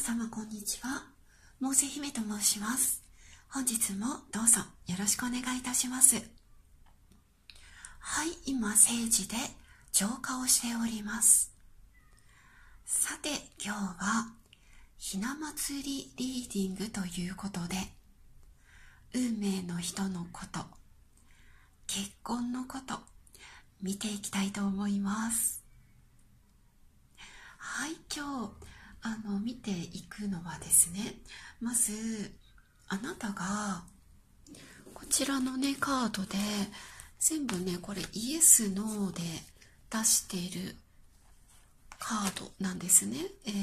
様こんにちは。モーセ姫と申します。本日もどうぞよろしくお願いいたします。はい、今聖地で浄化をしております。さて今日はひな祭りリーディングということで、運命の人のこと、結婚のこと見ていきたいと思います。はい、今日見ていくのはですね、まずあなたがこちらのねカードで全部ね、これイエスノーで出しているカードなんですね。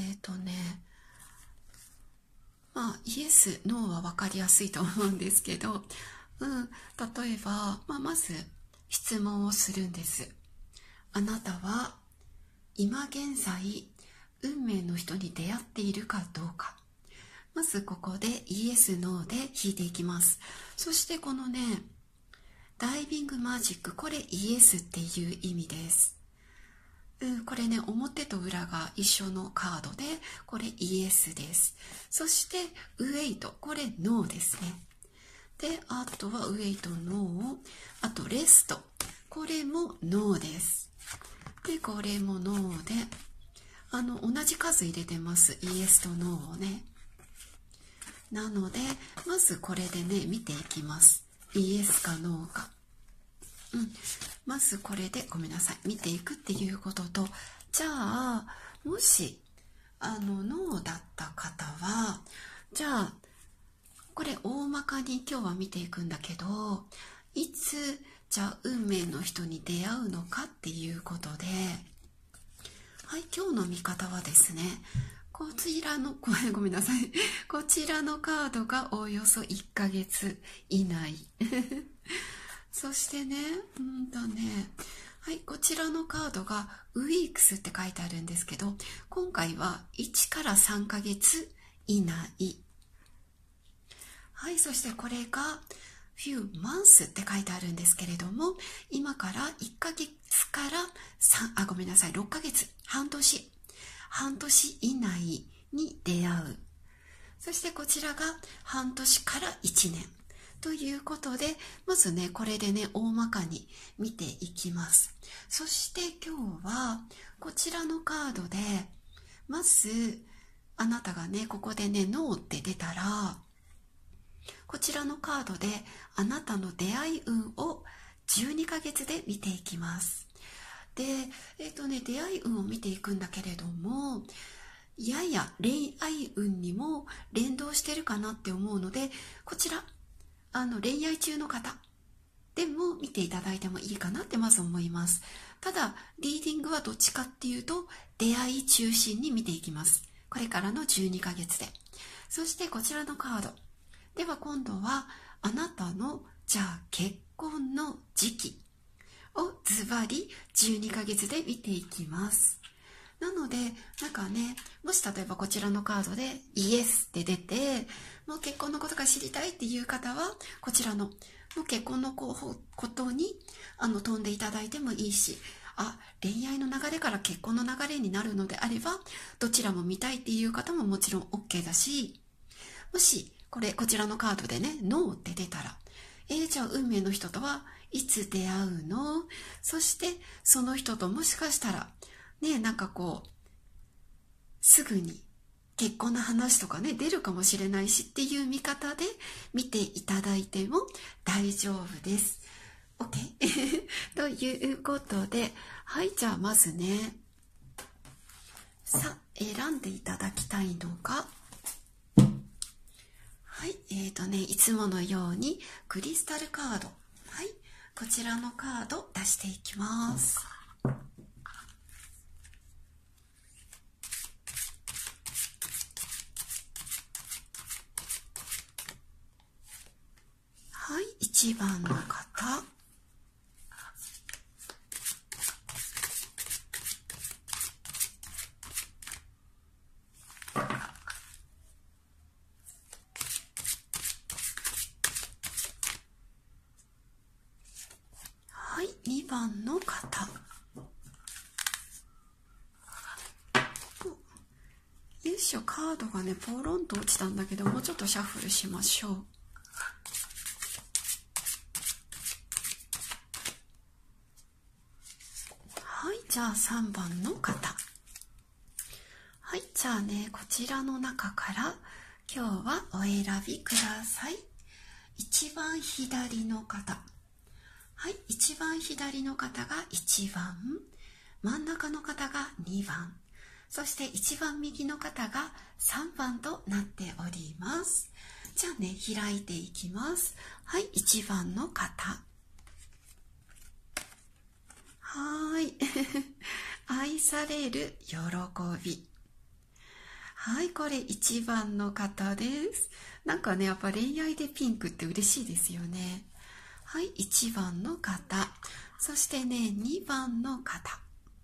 まあイエスノーは分かりやすいと思うんですけど、例えば、まず質問をするんです。あなたは今現在運命の人に出会っているかどうか。まずここでイエスノーで引いていきます。そしてこのねダイビングマジック、これイエスっていう意味です。これね表と裏が一緒のカードで、これイエスです。そしてウェイト、これノーですね。であとはウェイトノー、あとレスト、これもノーです。でこれもノーで、同じ数入れてます、イエスとノーをね。なのでまずこれでね見ていきます。イエスかノーか。まずこれでごめんなさい、見ていくっていうことと、じゃあもしノーだった方は、じゃあこれ大まかに今日は見ていくんだけど、いつじゃあ運命の人に出会うのかっていうことで、はい、今日の見方はですね、こちらのごめんなさい、こちらのカードがおおよそ1ヶ月以内そしてね、はい、こちらのカードがウィークスって書いてあるんですけど、今回は1から3ヶ月以内。はい、そしてこれがfew months って書いてあるんですけれども、今から1ヶ月から6ヶ月、半年以内に出会う。そしてこちらが半年から1年ということで、まずねこれでね大まかに見ていきます。そして今日はこちらのカードで、まずあなたがねここでねノーって出たら、こちらのカードであなたの出会い運を12ヶ月で見ていきます。で、出会い運を見ていくんだけれども、やや恋愛運にも連動してるかなって思うので、こちら恋愛中の方でも見ていただいてもいいかなってまず思います。ただリーディングはどっちかっていうと出会い中心に見ていきます。これからの12ヶ月で。そしてこちらのカードでは、今度はあなたのじゃあ結婚の時期をズバリ12ヶ月で見ていきます。なのでなんかね、もし例えばこちらのカードでイエスって出て、もう結婚のことが知りたいっていう方は、こちらのもう結婚のことに飛んでいただいてもいいし、恋愛の流れから結婚の流れになるのであればどちらも見たいっていう方ももちろん OK だし、もしこちらのカードでねノーって出たら、じゃあ運命の人とはいつ出会うの？そしてその人ともしかしたらね、なんかすぐに結婚の話とかね出るかもしれないしっていう見方で見ていただいても大丈夫です。 OK ということで、はい、じゃあまずね、選んでいただきたいのが、はい、いつものようにクリスタルカード、はい、こちらのカード出していきます。はい、1番の方、はい、2番の方、よいししょ、カードがね、ポロンと落ちたんだけど、もうちょっとシャッフルしましょう。はい、じゃあ3番の方。はい、じゃあね、こちらの中から今日はお選びください。一番左の方。はい、一番左の方が1番、真ん中の方が2番、そして一番右の方が3番となっております。じゃあね、開いていきます。はい、1番の方。はい。愛される喜び。はい、これ1番の方です。なんかね、やっぱ恋愛でピンクって嬉しいですよね。はい、1番の方。そしてね、2番の方。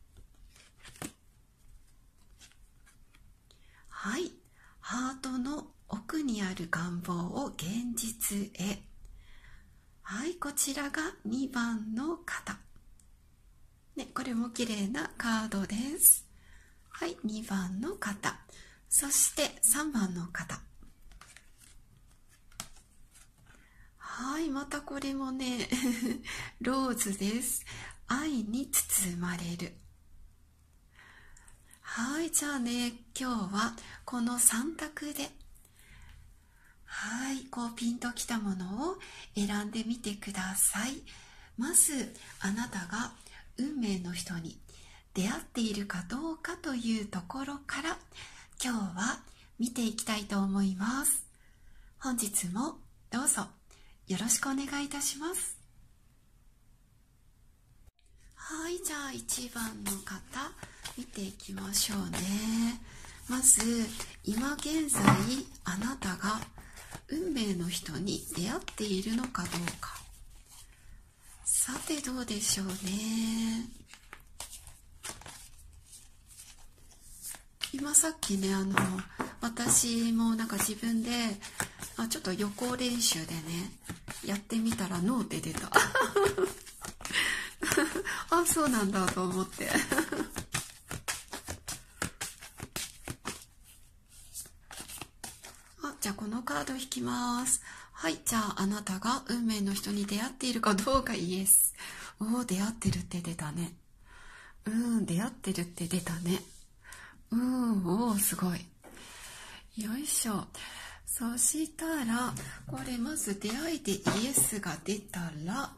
はい、ハートの奥にある願望を現実へ。はい、こちらが2番の方。ね、これも綺麗なカードです。はい、2番の方。そして3番の方。はい、またこれもね、ローズです。愛に包まれる。はい、じゃあね、今日はこの3択で、はい、こうピンときたものを選んでみてください。まず、あなたが運命の人に出会っているかどうかというところから、今日は見ていきたいと思います。本日もどうぞよろしくお願いいたします。はい、じゃあ1番の方見ていきましょうね。まず今現在あなたが運命の人に出会っているのかどうか。さてどうでしょうね。今さっきね、私もなんか自分でちょっと予行練習でねやってみたらノーって出た。あ、そうなんだと思って。じゃあこのカード引きます。はい、じゃああなたが運命の人に出会っているかどうかイエス。出会ってるって出たね。出会ってるって出たね。すごい。よいしょ。そしたら、これまず出会いでイエスが出たら、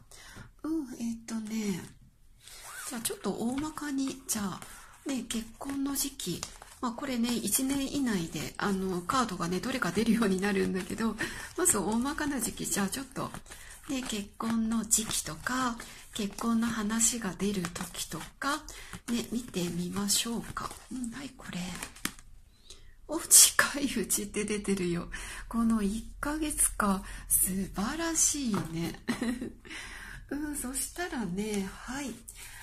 じゃあちょっと大まかに、じゃあ、ね、結婚の時期、これね、1年以内で、カードがね、どれか出るようになるんだけど、まず大まかな時期、じゃあちょっと、ね、結婚の時期とか、結婚の話が出る時とか、ね、見てみましょうか。はい、これ。近いうちって出てるよ。この1ヶ月か、素晴らしいね。そしたらね、はい。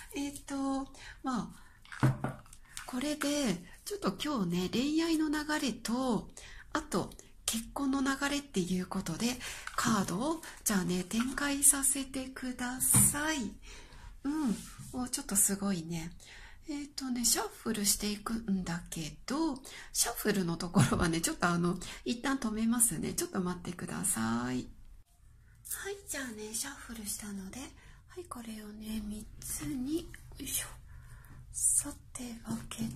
これで、ちょっと今日ね、恋愛の流れと、あと、結婚の流れっていうことで、カードを、じゃあね、展開させてください。ちょっとすごいね。シャッフルしていくんだけど、シャッフルのところはね、ちょっと一旦止めますね。ちょっと待ってください。はい、じゃあね、シャッフルしたので、はい、これをね、3つに、よいしょ。さて、分けていって。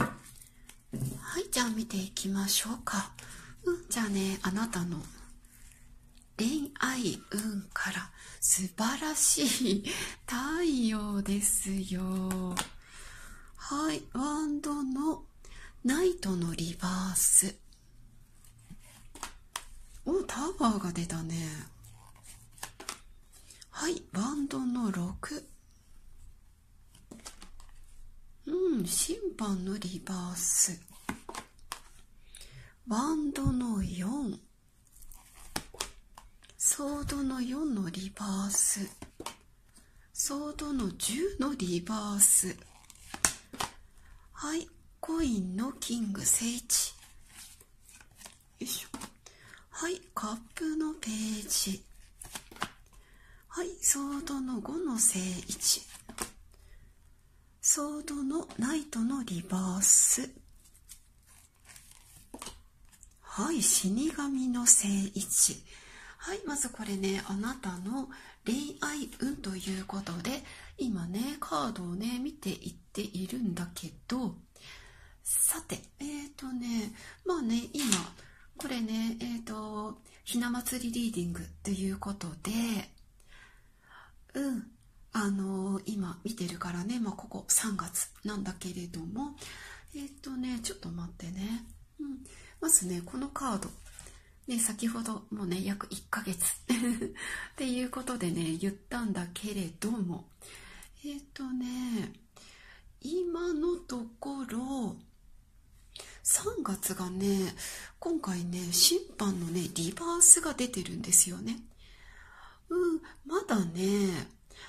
はい、じゃあ見ていきましょうか。じゃあね、あなたの恋愛運から素晴らしい太陽ですよ。はい、ワンドのナイトのリバース。タワーが出たね。はい、ワンドの6。審判のリバース。ワンドの4。ソードの4のリバース。ソードの10のリバース。はい、コインのキング聖地。よいしょ。はい、カップのページ。はい、ソードの5の正位置。 ソードのナイトのリバース。はい、死神の正位置。はい、まずこれね、あなたの恋愛運ということで、今ね、カードをね、見ていっているんだけど、さて、まあね、今、これね、ひな祭りリーディングということで、今見てるからね、まあ、ここ3月なんだけれども、ちょっと待ってね。まずね、このカード、ね、先ほどもうね、約1ヶ月っていうことでね、言ったんだけれども、今のところ、3月がね、今回ね、審判のね、リバースが出てるんですよね。まだね、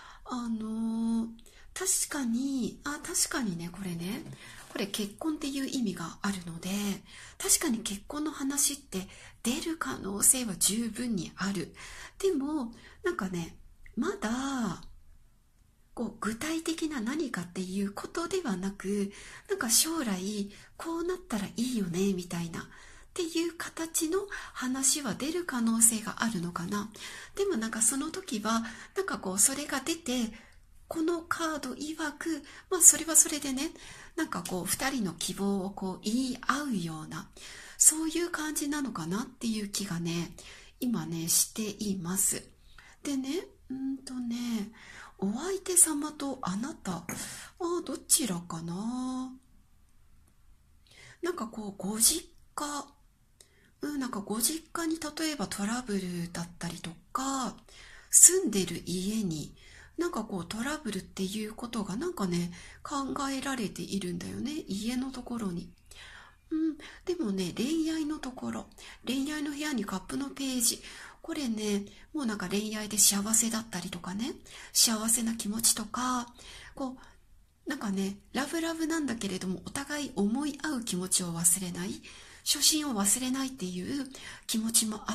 確かにね、これね、これ結婚っていう意味があるので、確かに結婚の話って出る可能性は十分にある。でも、なんかね、まだ、具体的な何かっていうことではなく、なんか将来こうなったらいいよねみたいなっていう形の話は出る可能性があるのかな。でもなんかその時はなんかそれが出て、このカード曰く、まあそれはそれでね、なんか2人の希望を言い合うような、そういう感じなのかなっていう気がね、今ねしています。でね、お相手様とあなた、どちらかな。なんかご実家、なんかご実家に例えばトラブルだったりとか、住んでる家になんかトラブルっていうことがなんかね、考えられているんだよね、家のところに。でもね、恋愛のところ、恋愛の部屋にカップのページ、これね、もうなんか恋愛で幸せだったりとかね、幸せな気持ちとか、なんかね、ラブラブなんだけれども、お互い思い合う気持ちを忘れない、初心を忘れないっていう気持ちもあって、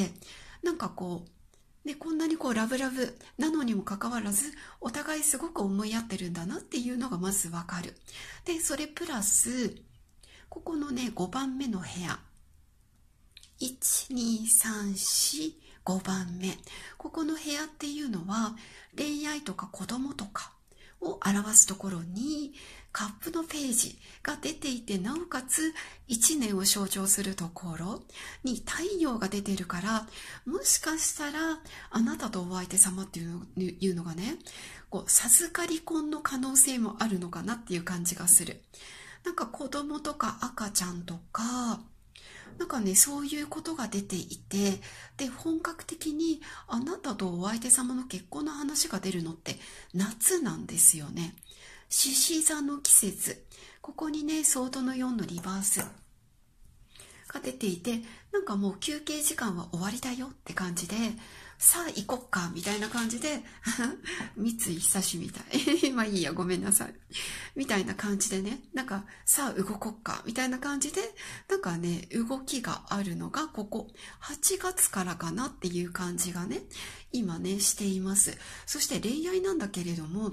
なんかね、こんなにラブラブなのにもかかわらず、お互いすごく思い合ってるんだなっていうのがまずわかる。で、それプラス、ここのね、5番目の部屋。1、2、3、4、5番目。ここの部屋っていうのは、恋愛とか子供とかを表すところに、カップのページが出ていて、なおかつ1年を象徴するところに太陽が出てるから、もしかしたらあなたとお相手様っていうのがね、授かり婚の可能性もあるのかなっていう感じがする。なんか子供とか赤ちゃんとか、なんかね、そういうことが出ていて、で、本格的にあなたとお相手様の結婚の話が出るのって夏なんですよね。獅子座の季節。ここにね、ソードの4のリバースが出ていて、なんかもう休憩時間は終わりだよって感じで、さあ行こっかみたいな感じで三井久志みたいまあいいや、ごめんなさいみたいな感じでね、なんかさあ動こっかみたいな感じで、なんかね、動きがあるのがここ8月からかなっていう感じがね、今ねしています。そして恋愛なんだけれども、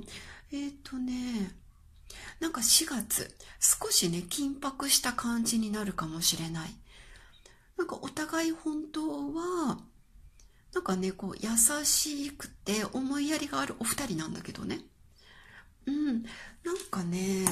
なんか4月少しね緊迫した感じになるかもしれない。なんかお互い本当はなんかね、優しくて思いやりがあるお二人なんだけどね。なんかね、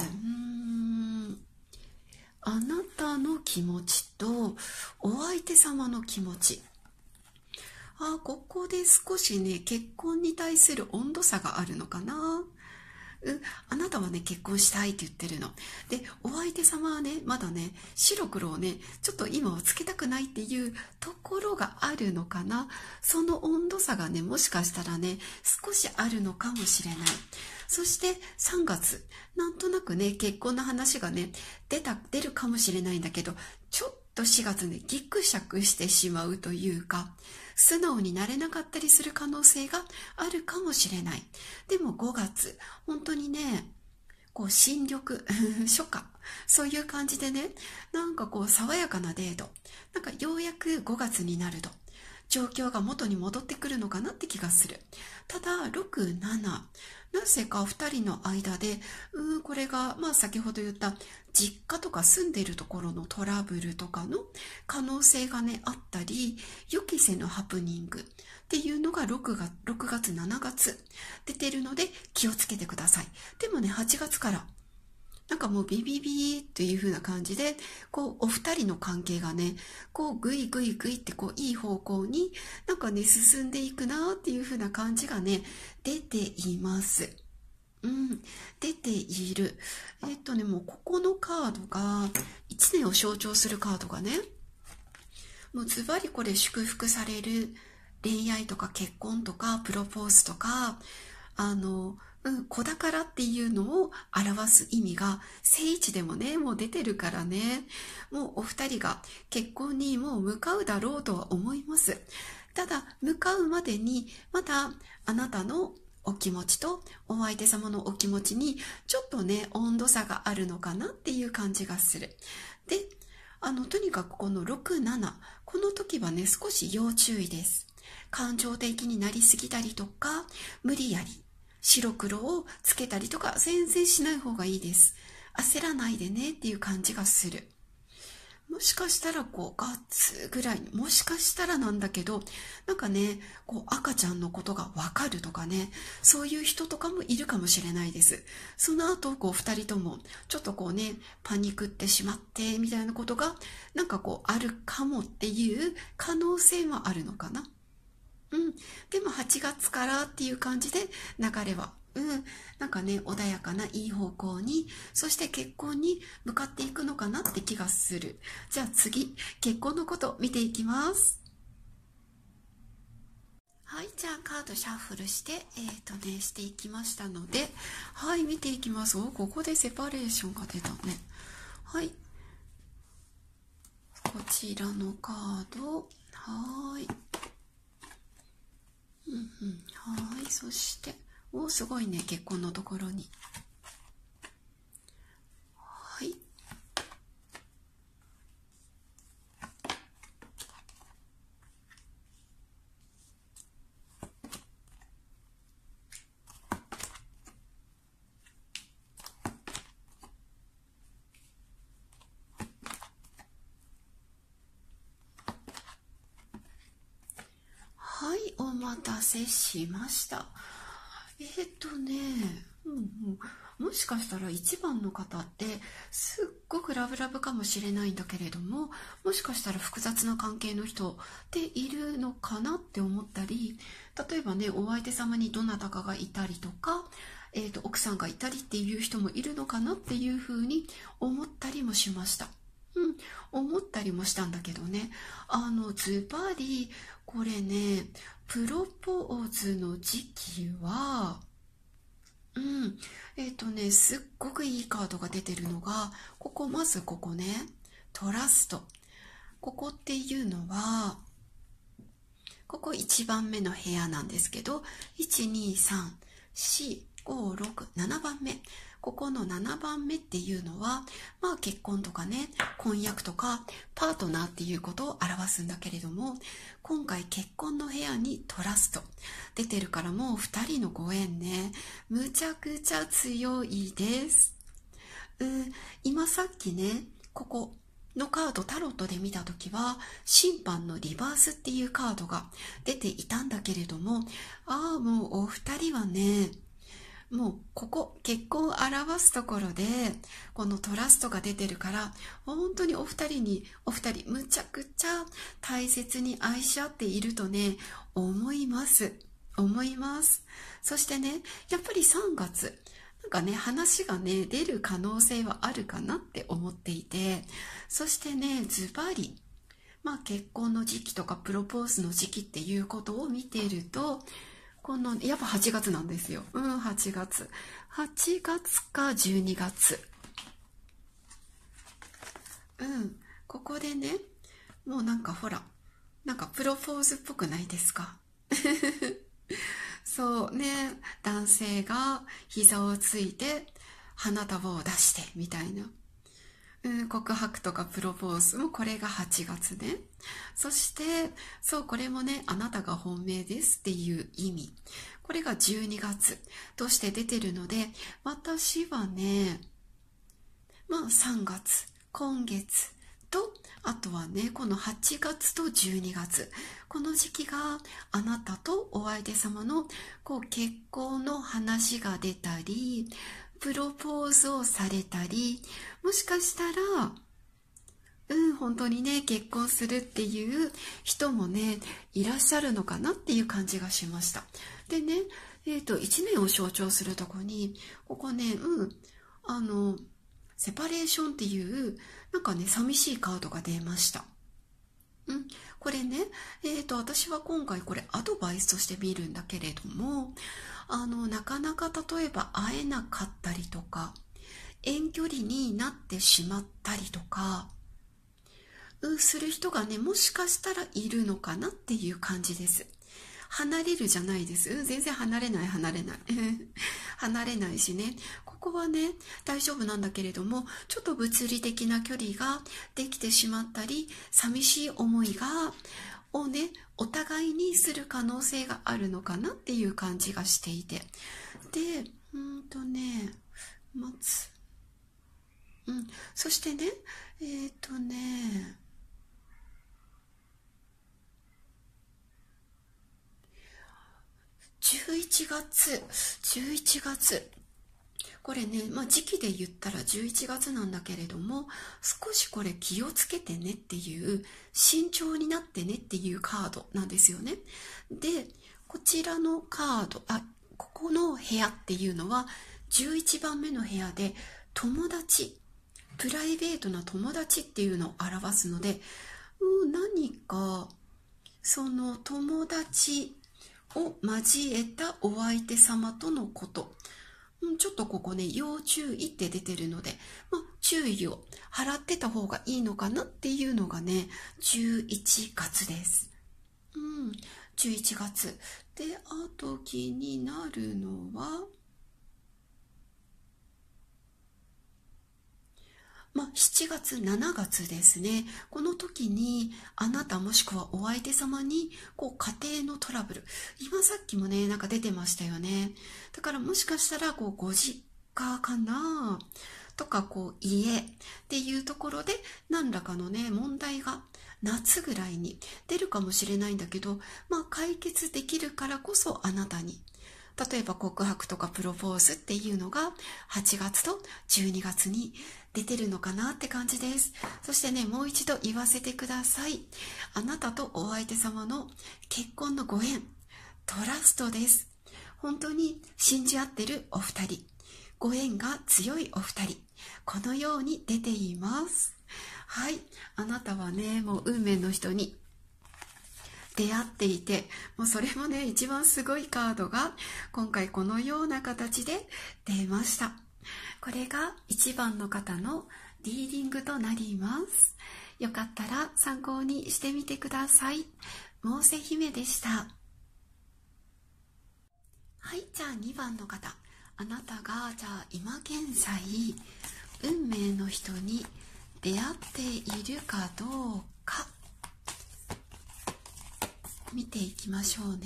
あなたの気持ちとお相手様の気持ち。ここで少しね、結婚に対する温度差があるのかな。あなたはね、結婚したいって言ってるの。で、お相手様はね、まだね、白黒をね、ちょっと今はつけたくないっていうところがあるのかな。その温度差がね、もしかしたらね、少しあるのかもしれない。そして3月、なんとなくね、結婚の話がね、出るかもしれないんだけど、ちょっと4月ね、ギクシャクしてしまうというか、素直になれなかったりする可能性があるかもしれない。でも5月、本当にね、新緑、初夏、そういう感じでね、なんか爽やかなデート、なんかようやく5月になると、 状況が元に戻ってくるのかなって気がする。ただ、6、7、なぜか2人の間で、これが、先ほど言った実家とか住んでいるところのトラブルとかの可能性がね、あったり、予期せぬハプニングっていうのが6月、7月出てるので気をつけてください。でもね、8月からなんかもうビビビーっていう風な感じで、お二人の関係がね、ぐいぐいぐいっていい方向になんかね、進んでいくなっていう風な感じがね、出ています。出ている。もうここのカードが、1年を象徴するカードがね、もうズバリこれ祝福される恋愛とか結婚とかプロポーズとか、子宝っていうのを表す意味が聖地でもね、もう出てるからね、もうお二人が結婚にもう向かうだろうとは思います。ただ、向かうまでに、まだあなたのお気持ちとお相手様のお気持ちにちょっとね、温度差があるのかなっていう感じがする。で、とにかくこの6、7、この時はね、少し要注意です。感情的になりすぎたりとか、無理やり白黒をつけたりとか全然しない方がいいです。焦らないでねっていう感じがする。もしかしたらガッツぐらいに、もしかしたらなんだけど、なんかね、赤ちゃんのことがわかるとかね、そういう人とかもいるかもしれないです。その後、二人とも、ちょっとパニクってしまって、みたいなことが、なんかあるかもっていう可能性もあるのかな。でも8月からっていう感じで流れは、なんかね、穏やかないい方向に、そして結婚に向かっていくのかなって気がする。じゃあ次、結婚のこと見ていきます。はい、じゃあカードシャッフルして、していきましたので、はい、見ていきます。ここでセパレーションが出たね。はい。こちらのカード、はい。はい、そして、すごいね、結婚のところに。はい。はい、お待たせしました。もしかしたら1番の方ってすっごくラブラブかもしれないんだけれども、もしかしたら複雑な関係の人っているのかなって思ったり、例えばね、お相手様にどなたかがいたりとか、奥さんがいたりっていう人もいるのかなっていうふうに思ったりもしました。思ったりもしたんだけどね、ズバリこれね、プロポーズの時期は、すっごくいいカードが出てるのが、まずここね、トラスト。ここっていうのは、ここ1番目の部屋なんですけど、1、2、3、4、5、6、7番目。ここの7番目っていうのは、結婚とかね、婚約とか、パートナーっていうことを表すんだけれども、今回結婚の部屋にトラスト出てるから、もう2人のご縁ね、むちゃくちゃ強いです。今さっきね、ここのカードタロットで見たときは、審判のリバースっていうカードが出ていたんだけれども、もうお二人はね、もうここ結婚を表すところでこのトラストが出てるから、本当にお二人むちゃくちゃ大切に愛し合っているとね、思います。そしてね、やっぱり3月なんかね、話がね出る可能性はあるかなって思っていて、そしてね、ズバリ結婚の時期とかプロポーズの時期っていうことを見ていると、やっぱ8月なんですよ。8月か12月。ここでね、もうなんかほら、なんかプロポーズっぽくないですか？そうね、男性が膝をついて花束を出してみたいな。 告白とかプロポーズもこれが8月ね。そして、そう、これもね、あなたが本命ですっていう意味。これが12月として出てるので、私はね、3月、今月と、あとはね、この8月と12月、この時期があなたとお相手様の結婚の話が出たり、プロポーズをされたり、もしかしたら、本当にね、結婚するっていう人もね、いらっしゃるのかなっていう感じがしました。でね、1年を象徴するとこに、ここね、セパレーションっていう、なんかね、寂しいカードが出ました。これね、私は今回これアドバイスとして見るんだけれども、なかなか例えば会えなかったりとか、遠距離になってしまったりとか、する人がね、もしかしたらいるのかなっていう感じです。離れるじゃないです。全然離れない。離れないしね。ここはね、大丈夫なんだけれども、ちょっと物理的な距離ができてしまったり、寂しい思いをね、お互いにする可能性があるのかなっていう感じがしていて。で、待つ。そしてね、11月。これね、時期で言ったら11月なんだけれども、少しこれ気をつけてねっていう、慎重になってねっていうカードなんですよね。で、こちらのカード、ここの部屋っていうのは、11番目の部屋で、友達、プライベートな友達っていうのを表すので、何か、その友達を交えたお相手様とのこと、ちょっとここね、要注意って出てるので、注意を払ってた方がいいのかなっていうのがね、11月です。11月。で、あと気になるのは、7月、7月ですね。この時に、あなたもしくはお相手様に、家庭のトラブル。今さっきもね、なんか出てましたよね。だからもしかしたら、ご実家かなとか、家っていうところで、何らかのね、問題が夏ぐらいに出るかもしれないんだけど、解決できるからこそあなたに。例えば告白とかプロポーズっていうのが8月と12月に出てるのかなって感じです。そしてね、もう一度言わせてください。あなたとお相手様の結婚のご縁、トラストです。本当に信じ合ってるお二人。ご縁が強いお二人。このように出ています。はい。あなたはね、もう運命の人に出会っていて、もうそれもね、一番すごいカードが今回このような形で出ました。これが1番の方のリーディングとなります。よかったら参考にしてみてください。モーセ姫でした。はい、じゃあ2番の方。あなたがじゃあ今現在運命の人に出会っているかどうか見ていきましょうね。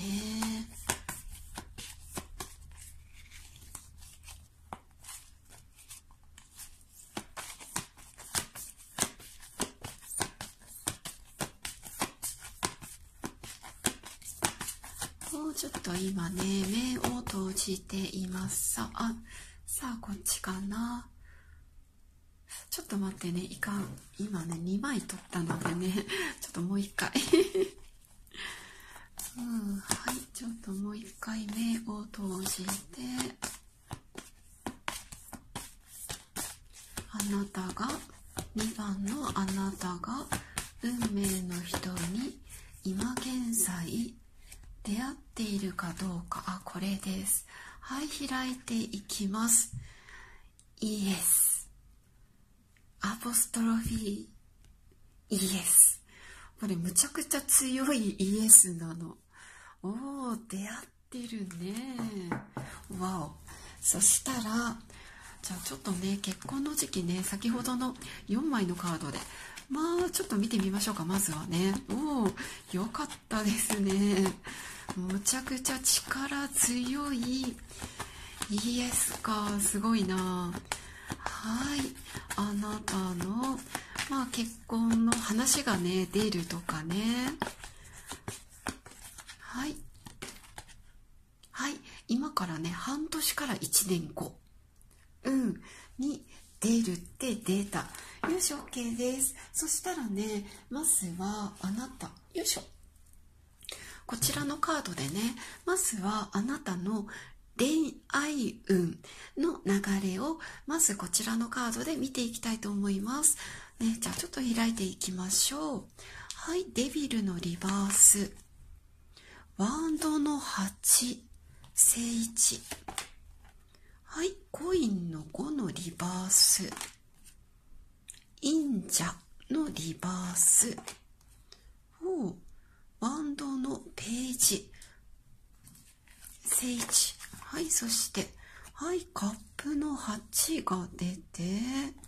もうちょっと今ね、目を閉じています。さあ、こっちかな。ちょっと待ってね、いかん。今ね、2枚取ったのでね、ちょっともう一回。はい、ちょっともう一回目を閉じて、あなたが、2番のあなたが運命の人に今現在出会っているかどうか。これです。はい、開いていきます。イエス。アポストロフィー。イエス。これむちゃくちゃ強いイエスなの。出会ってるね。わお。そしたら、 じゃあちょっとね、結婚の時期ね、先ほどの4枚のカードでまあちょっと見てみましょうか。まずはね、おお、よかったですね。むちゃくちゃ力強いイエスか、すごいな。はい、あなたのまあ結婚の話がね出るとかね。はいはい、今からね半年から1年後に出るって出た。よし OK です。そしたらね、まずはあなた、よいしょ、こちらのカードでね、まずはあなたの恋愛運の流れをまずこちらのカードで見ていきたいと思います、ね。じゃあちょっと開いていきましょう。はい、デビルのリバース、ワンドの8、聖1、はい、コインの5のリバース、忍者のリバース、ワンドのページ、聖1、はい、そしてはい、カップの8が出て、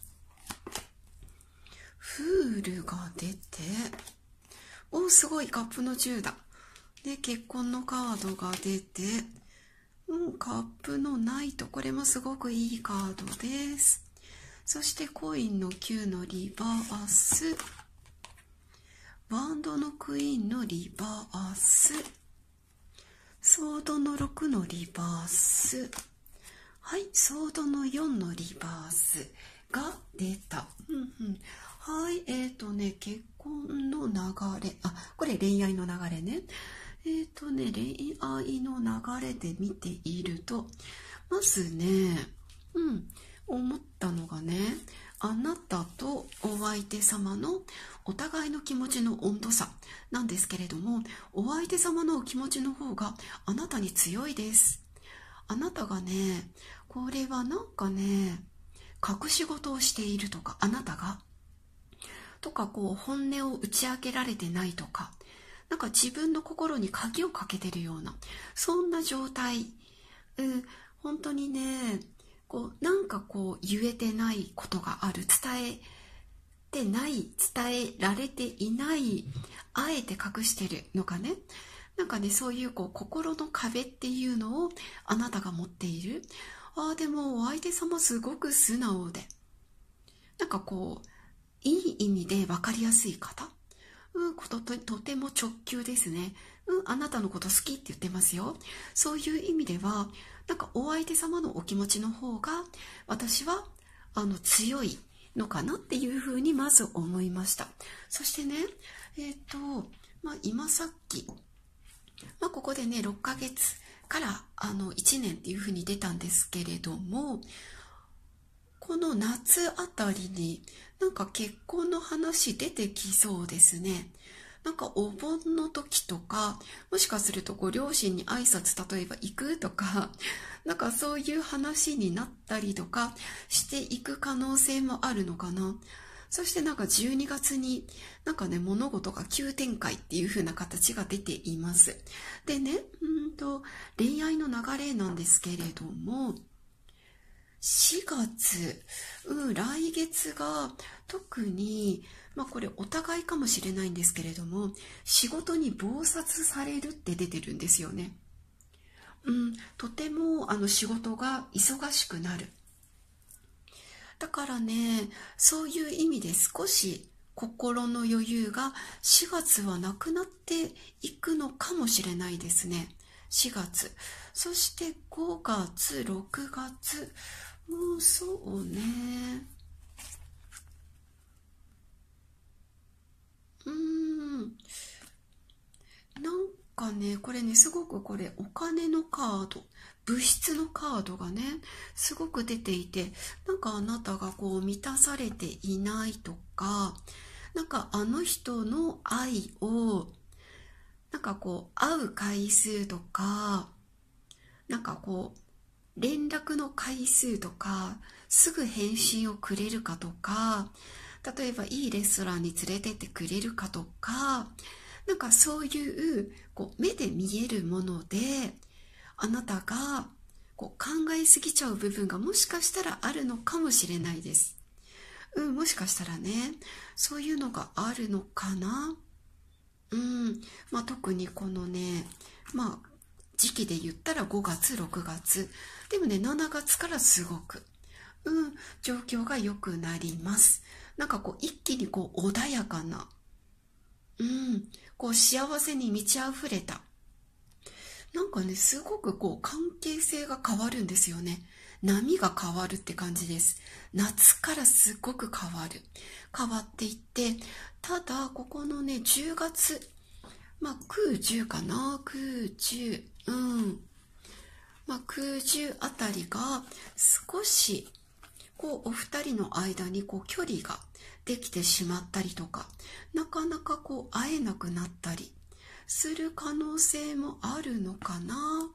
フールが出て、お、すごい、カップの10だ。で、結婚のカードが出て、カップのナイト、これもすごくいいカードです。そしてコインの9のリバース、ワンドのクイーンのリバース、ソードの6のリバース、はい、ソードの4のリバースが出た。はい、結婚の流れ、これ恋愛の流れね。恋愛の流れで見ていると、まずね、思ったのがね、あなたとお相手様のお互いの気持ちの温度差なんですけれども、お相手様のお気持ちの方があなたに強いです。あなたがね、これはなんかね、隠し事をしているとか、あなたがとか、こう本音を打ち明けられてないとか、なんか自分の心に鍵をかけてるような、そんな状態。本当にね、なんか言えてないことがある、伝えてない、伝えられていない、あえて隠してるのかね。なんかね、そういう心の壁っていうのをあなたが持っている。でもお相手様すごく素直で、なんかいい意味で分かりやすい方。とても直球ですね。あなたのこと好きって言ってますよ。そういう意味では、なんかお相手様のお気持ちの方が私は強いのかなっていうふうにまず思いました。そしてね、今さっき、ここでね6ヶ月から1年っていうふうに出たんですけれども、この夏あたりになんか結婚の話出てきそうですね。なんかお盆の時とか、もしかするとご両親に挨拶例えば行くとか、なんかそういう話になったりとかしていく可能性もあるのかな。そしてなんか12月になんかね、物事が急展開っていう風な形が出ています。でね、恋愛の流れなんですけれども、4月、来月が特に、これお互いかもしれないんですけれども、仕事に忙殺されるって出てるんですよね。とても仕事が忙しくなる。だからね、そういう意味で少し心の余裕が4月はなくなっていくのかもしれないですね。4月。そして5月、6月、そうね。なんかね、これね、すごくこれお金のカード、物質のカードがね、すごく出ていて、なんかあなたが満たされていないとか、なんかあの人の愛を、なんか会う回数とか、なんか連絡の回数とか、すぐ返信をくれるかとか、例えばいいレストランに連れてってくれるかとか、なんかそういう目で見えるものであなたがこう考えすぎちゃう部分がもしかしたらあるのかもしれないです。もしかしたらね、そういうのがあるのかな。特にこのね、時期で言ったら5月、6月。でもね、7月からすごく、状況が良くなります。なんかこう、一気にこう、穏やかな、こう、幸せに満ち溢れた。なんかね、すごくこう、関係性が変わるんですよね。波が変わるって感じです。夏からすごく変わる。変わっていって、ただ、ここのね、10月、9、10かな、9、10、9、10あたりが少し、こう、お二人の間にこう、距離ができてしまったりとか、なかなかこう、会えなくなったりする可能性もあるのかな。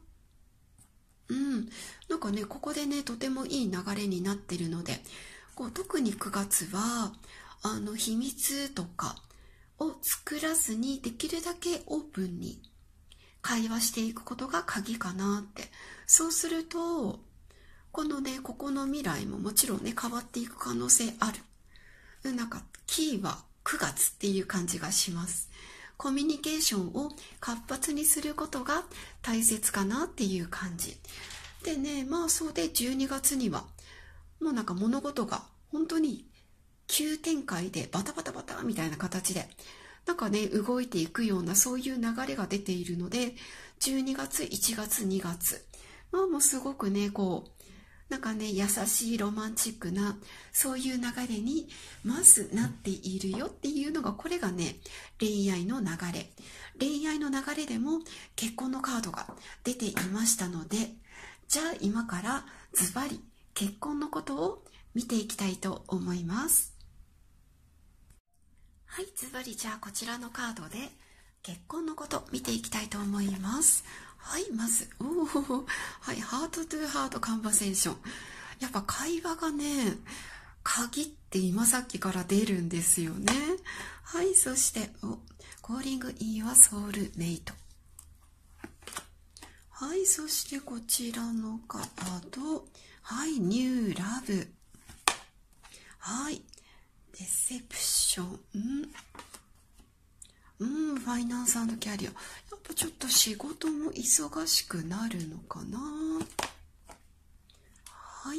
なんかね、ここでね、とてもいい流れになってるので、こう特に9月は、秘密とかを作らずに、できるだけオープンに会話していくことが鍵かなって。そうすると、このね、ここの未来ももちろんね、変わっていく可能性ある。なんか、キーは9月っていう感じがします。コミュニケーションを活発にすることが大切かなっていう感じ。でね、そうで12月には、もうなんか物事が本当に急展開でバタバタバタみたいな形で、なんかね、動いていくようなそういう流れが出ているので、12月、1月、2月。もうすごくね、こう、なんかね、優しいロマンチックな、そういう流れに、まずなっているよっていうのが、これがね、恋愛の流れ。恋愛の流れでも結婚のカードが出ていましたので、じゃあ今からズバリ結婚のことを見ていきたいと思います。はい、ズバリじゃあこちらのカードで結婚のこと見ていきたいと思います。はい、まず、はい、ハートトゥハートカンバセーション。やっぱ会話がね、鍵って今さっきから出るんですよね。はい、そして、コーリングインはソウルメイト。はい、そしてこちらのカード。はい、ニューラブ。はい、デセプション。ファイナンス&キャリア。やっぱちょっと仕事も忙しくなるのかな。はい。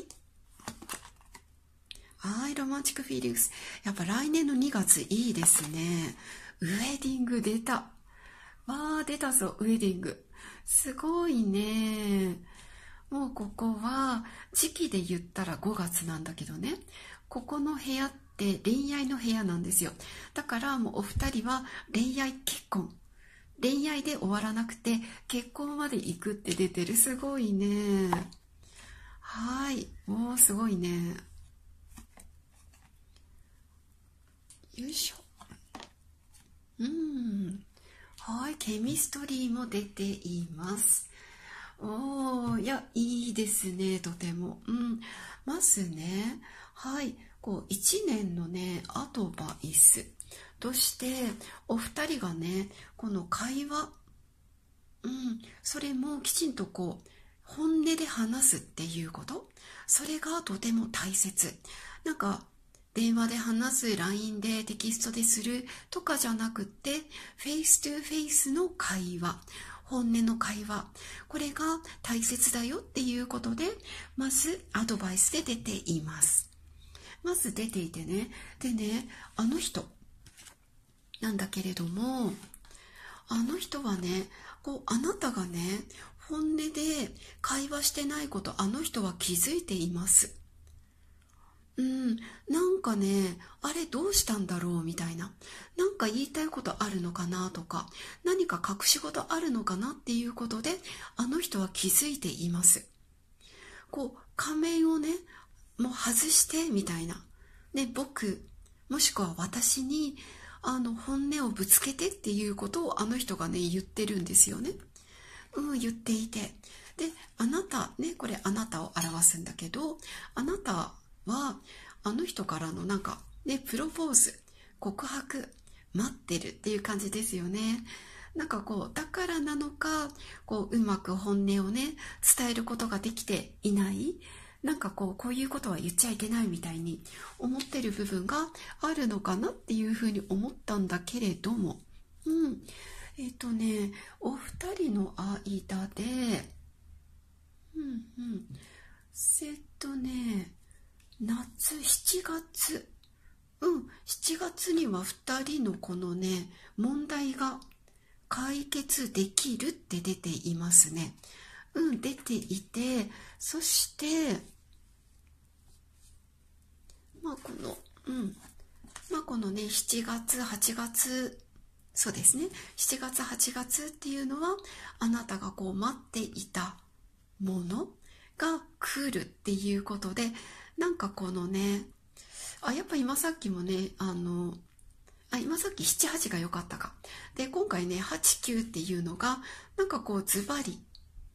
はい、ロマンチックフィーリングス。やっぱ来年の2月いいですね。ウェディング出た。出たぞ、ウェディング。すごいね。もうここは、時期で言ったら5月なんだけどね。ここの部屋って恋愛の部屋なんですよ。だからもうお二人は恋愛結婚。恋愛で終わらなくて結婚まで行くって出てる。すごいね。はい。すごいね。よいしょ。はい。ケミストリーも出ています。いや、いいですね。とても。まずね、はい。こう、1年のね、アドバイスとして、お二人がね、この会話、それもきちんとこう、本音で話すっていうこと、それがとても大切。なんか、電話で話す、LINE でテキストでするとかじゃなくって、フェイストゥフェイスの会話、本音の会話、これが大切だよっていうことで、まずアドバイスで出ています。まず出ていてね、でね、あの人なんだけれども、あの人はね、こう、あなたがね、本音で会話してないこと、あの人は気づいています。なんかね、あれどうしたんだろうみたいな。なんか言いたいことあるのかなとか、何か隠し事あるのかなっていうことで、あの人は気づいています。こう、仮面をね、もう外してみたいな。ね、僕、もしくは私に、本音をぶつけてっていうことをあの人がね、言ってるんですよね。言っていて。で、あなた、ね、これあなたを表すんだけど、あなたは、あの人からのなんか、ね、プロポーズ、告白、待ってるっていう感じですよね。 なんかこう、だからなのか、こう、うまく本音をね、伝えることができていない。なんかこう、こういうことは言っちゃいけないみたいに思ってる部分があるのかなっていうふうに思ったんだけれども、うん。お二人の間で、うんうん。夏、7月。7月には2人のこのね、問題が解決できるって出ていますね。出ていて、そして、このね、7月、8月、そうですね、7月、8月っていうのは、あなたがこう待っていたものが来るっていうことで、なんかこのね、やっぱ今さっきもね、今さっき7、8が良かったか。で、今回ね、8、9っていうのが、なんかこうズバリ、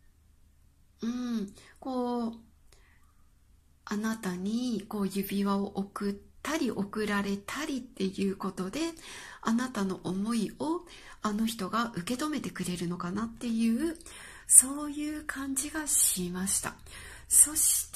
こう、あなたにこう指輪を送ったり送られたりっていうことで、あなたの思いをあの人が受け止めてくれるのかなっていう、そういう感じがしました。そして、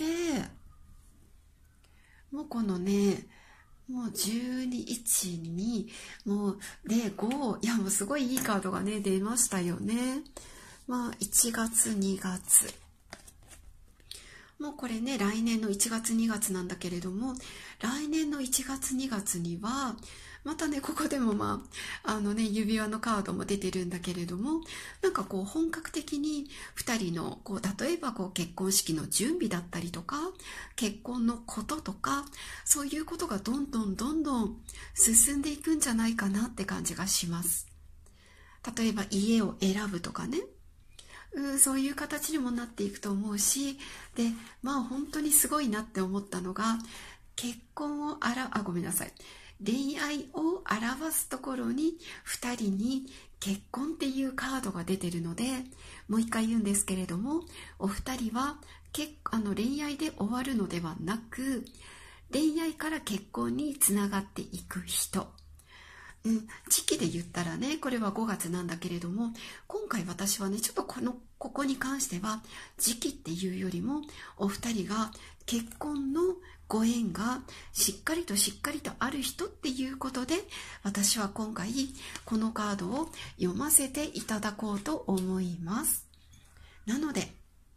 もうこのね、もう12、1、2、もう、で、5、いやもうすごいいいカードがね、出ましたよね。1月、2月。もうこれね、来年の1月、2月なんだけれども、来年の1月、2月には、またね、ここでも指輪のカードも出てるんだけれども、なんかこう本格的に2人のこう例えばこう結婚式の準備だったりとか、結婚のこととか、そういうことがどんどん進んでいくんじゃないかなって感じがします。例えば家を選ぶとかね、そういう形にもなっていくと思うし、で、本当にすごいなって思ったのが、結婚をごめんなさい。恋愛を表すところに2人に結婚っていうカードが出てるので、もう一回言うんですけれども、お二人は恋愛で終わるのではなく、恋愛から結婚につながっていく人。時期で言ったらね、これは5月なんだけれども、今回私はね、ちょっとここに関しては時期っていうよりも、お二人が結婚のご縁がしっかりとある人っていうことで、私は今回このカードを読ませていただこうと思います。なので、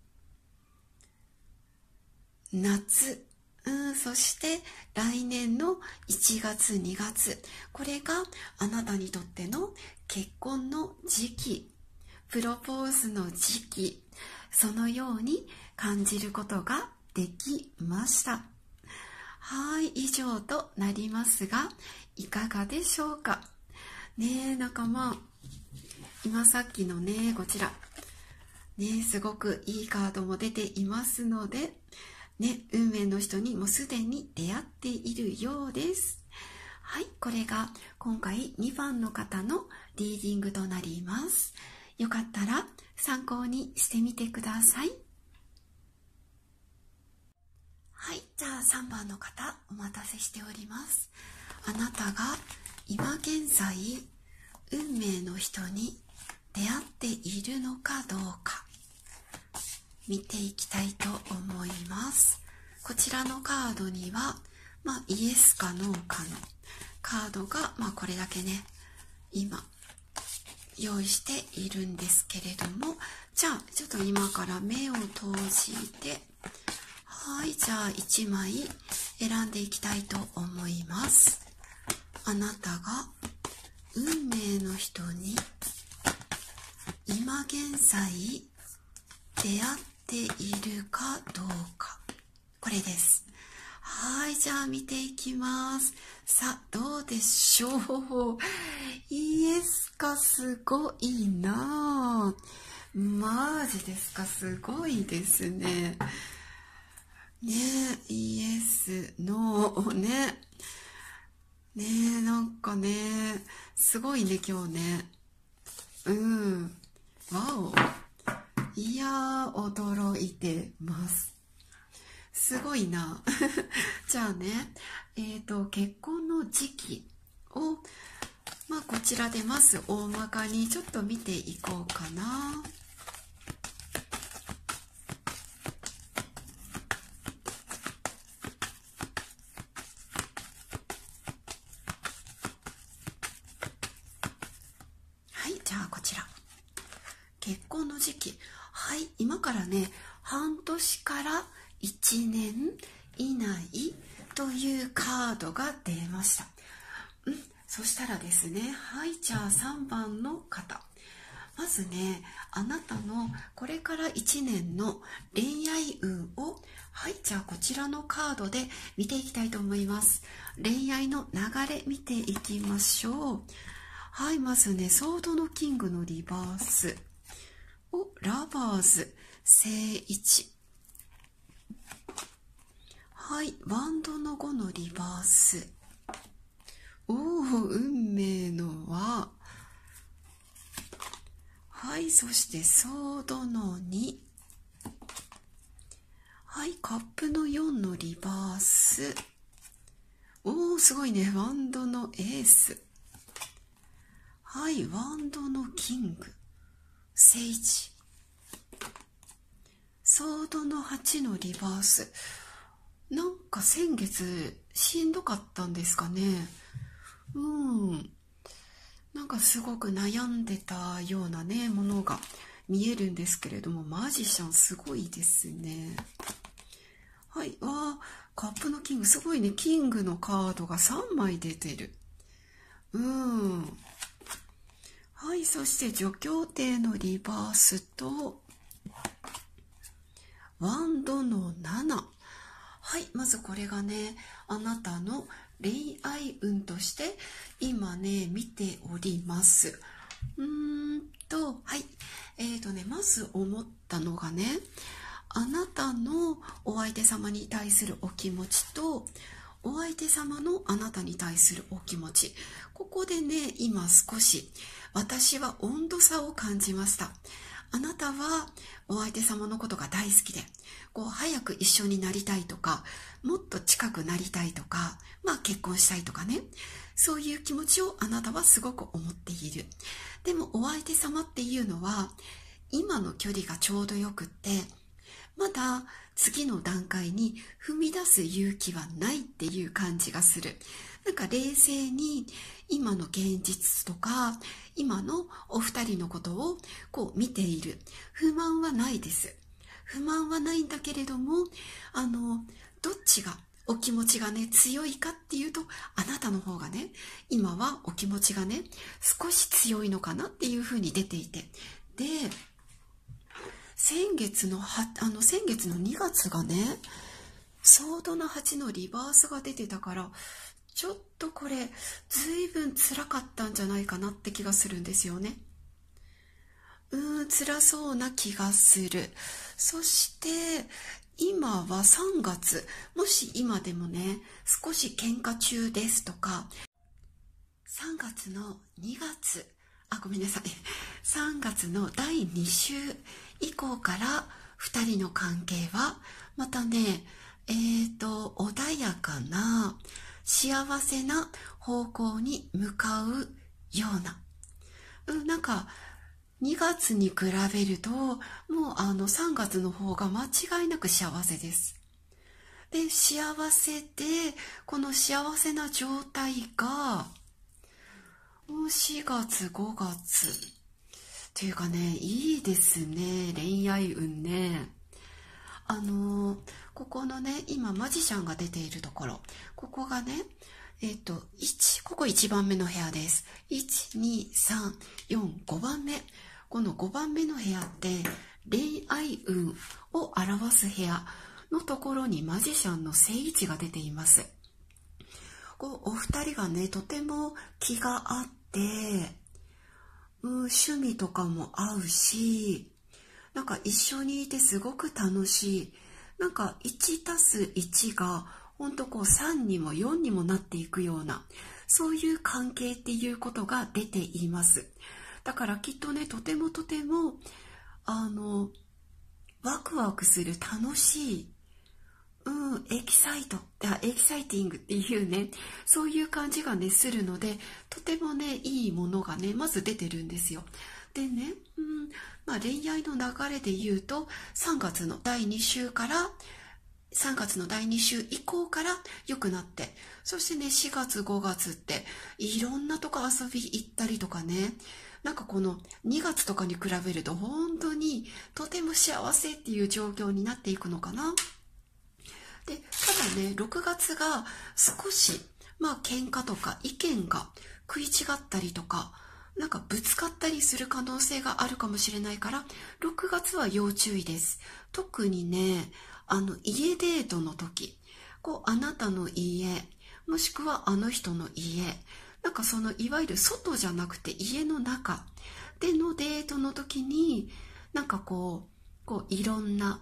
夏、そして来年の1月2月、これがあなたにとっての結婚の時期、プロポーズの時期、そのように感じることができました。はい、以上となりますが、いかがでしょうか。ね、今さっきのね、こちら、ね、すごくいいカードも出ていますので、ね、運命の人にもすでに出会っているようです。はい、これが今回2番の方のリーディングとなります。よかったら参考にしてみてください。はい、じゃあ3番の方、お待たせしております。あなたが今現在、運命の人に出会っているのかどうか、見ていきたいと思います。こちらのカードには、イエスかノーかのカードが、これだけね、今、用意しているんですけれども、じゃあ、ちょっと今から目を閉じて、はい、じゃあ1枚選んでいきたいと思います。あなたが運命の人に今現在出会っているかどうか、これです。はい、じゃあ見ていきます。さあ、どうでしょう。イエスか、すごいなぁ。マジですか、すごいですね。ねえ、イエス、ノー、ね。ねえ、なんかね、すごいね、今日ね。わお。いやー、驚いてます。すごいな。じゃあね、結婚の時期をまあこちらでまず大まかにちょっと見ていこうかな。はい、じゃあこちら。結婚の時期。はい、今からね、半年から1年以内というカードが出ました。そしたらですね、はい、じゃあ3番の方。まずね、あなたのこれから1年の恋愛運を、はい、じゃあこちらのカードで見ていきたいと思います。恋愛の流れ見ていきましょう。はい、まずね、ソードのキングのリバース。ラバーズ、正位置。はい、ワンドの5のリバース。運命の輪。はい、そしてソードの2。はい、カップの4のリバース。すごいね、ワンドのエース。はい、ワンドのキング。正位置。ソードの8のリバース。なんか先月しんどかったんですかね。なんかすごく悩んでたようなね、ものが見えるんですけれども、マジシャンすごいですね。はい、カップのキング、すごいね、キングのカードが3枚出てる。はい、そして女教廷のリバースと、ワンドの7。はい、まずこれがね、あなたの恋愛運として今ね、見ております。はい。まず思ったのがね、あなたのお相手様に対するお気持ちと、お相手様のあなたに対するお気持ち。ここでね、今少し私は温度差を感じました。あなたはお相手様のことが大好きで、早く一緒になりたいとか、もっと近くなりたいとか、結婚したいとかね、そういう気持ちをあなたはすごく思っている。でもお相手様っていうのは、今の距離がちょうどよくって、まだ次の段階に踏み出す勇気はないっていう感じがする。なんか冷静に今の現実とか今のお二人のことを見ている。不満はないです。不満はないんだけれども、どっちがお気持ちがね強いかっていうと、あなたの方がね今はお気持ちがね少し強いのかなっていうふうに出ていて、で先月の2月がね、ソードの8のリバースが出てたから、ちょっとこれ、ずいぶん辛かったんじゃないかなって気がするんですよね。辛そうな気がする。そして、今は3月、もし今でもね、少し喧嘩中ですとか、3月の2月、ごめんなさい。3月の第2週以降から2人の関係はまたね、穏やかな幸せな方向に向かうような。なんか2月に比べるともう3月の方が間違いなく幸せです。で、幸せで、この幸せな状態が4月5月っていうかね、いいですね、恋愛運ね。ここのね、今マジシャンが出ているところ、ここがね、ここ1番目の部屋です。1、2、3、4、5番目。この5番目の部屋って恋愛運を表す部屋のところにマジシャンの正位置が出ています。お二人がね、とても気が合って、趣味とかも合うし、なんか一緒にいてすごく楽しい。なんか 1+1 がほんと3にも4にもなっていくような、そういう関係っていうことが出ています。だからきっとね、とてもワクワクする楽しいエキサイティングっていうね、そういう感じがね、するので、とてもね、いいものがね、まず出てるんですよ。でね、恋愛の流れで言うと、3月の第2週から、3月の第2週以降から良くなって、そしてね、4月5月っていろんなとこ遊び行ったりとかね、なんかこの2月とかに比べると本当にとても幸せっていう状況になっていくのかな。で、ただね、6月が少し、喧嘩とか意見が食い違ったりとか、なんかぶつかったりする可能性があるかもしれないから、6月は要注意です。特にね、家デートの時、あなたの家、もしくはあの人の家、なんかそのいわゆる外じゃなくて家の中でのデートの時に、なんかいろんな、